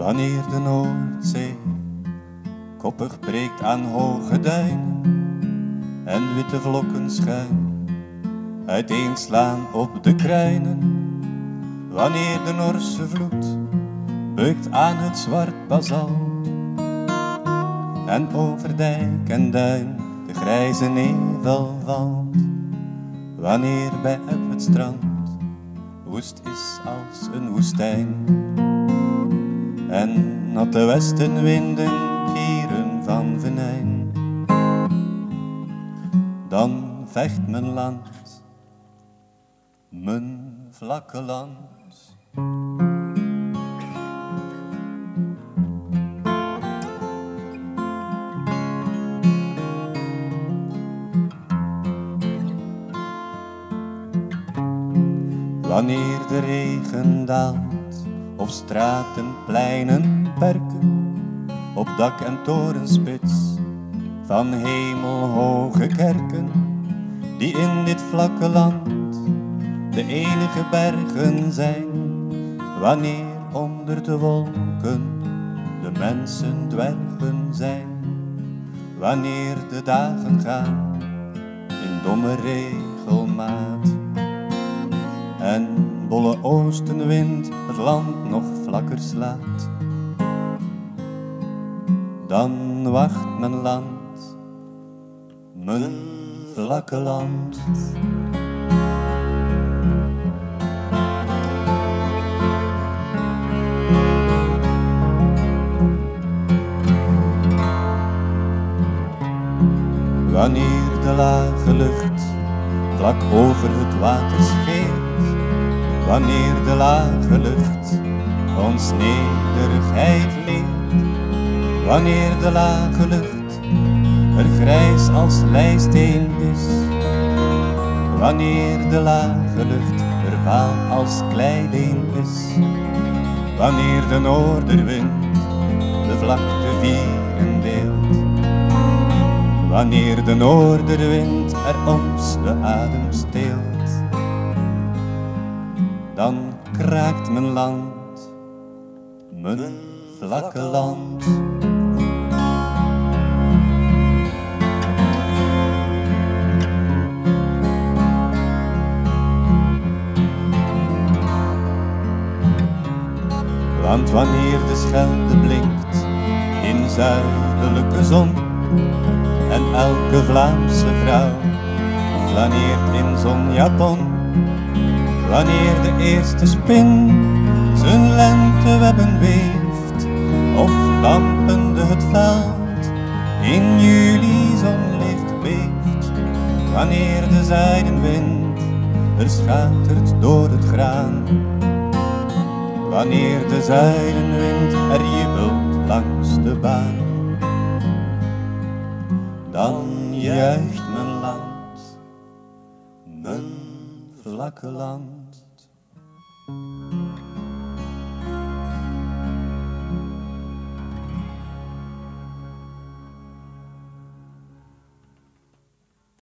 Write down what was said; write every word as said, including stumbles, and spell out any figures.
Wanneer de Noordzee koppig breekt aan hoge duinen en witte vlokken schuin uiteenslaan op de kruinen. Wanneer de Norse vloed bukt aan het zwart basalt en over dijk en duin de grijze nevel valt. Wanneer bij eb het strand woest is als een woestijn en natte westenwinden gieren van venijn, dan vecht mijn land, mijn vlakke land. Wanneer de regen daalt op straten, pleinen, perken, op dak en torenspits van hemelhoge kerken, die in dit vlakke land de enige bergen zijn. Wanneer onder de wolken de mensen dwergen zijn, wanneer de dagen gaan in domme regelmaat en bolle oostenwind het land nog vlakker slaat, dan wacht mijn land, mijn vlakke land. Wanneer de lage lucht vlak over het water scheert, wanneer de lage lucht ons nederigheid leert, wanneer de lage lucht er grijs als leisteen is, wanneer de lage lucht er vaal als kleileen is, wanneer de noorderwind de vlakte vieren deelt, wanneer de noorderwind er ons de adem steelt, dan kraakt mijn land, mijn vlakke land. Want wanneer de Schelde blinkt in zuidelijke zon en elke Vlaamse vrouw flaneert in zo'n japon, wanneer de eerste spin zijn lentewebben weeft of dampende het veld in juli zonlicht beeft, wanneer de zijdenwind er schatert door het graan, wanneer de zuidenwind er jubelt langs de baan, dan juicht mijn land, mijn vlakke land.